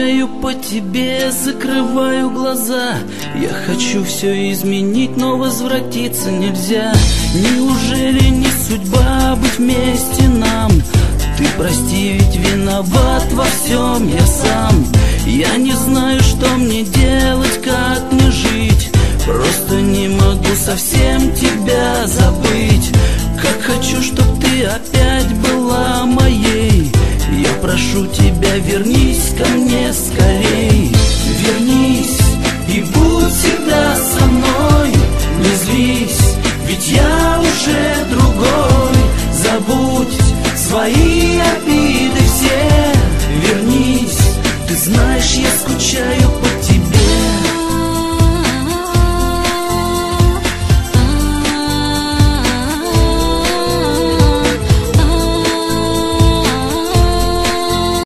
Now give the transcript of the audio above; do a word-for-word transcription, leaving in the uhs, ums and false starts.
скучаю по тебе, закрываю глаза. Я хочу все изменить, но возвратиться нельзя. Неужели не судьба быть вместе нам? Ты прости, ведь виноват во всем я сам. Я не знаю, что мне делать, как мне жить. Просто не могу совсем тебя забыть. Как хочу, чтоб ты опять была моей. Я прошу тебя, вернись ко мне скорей. Вернись и будь всегда со мной. Не злись, ведь я уже другой. Забудь свои обиды все. Вернись, ты знаешь, я скучаю по тебе.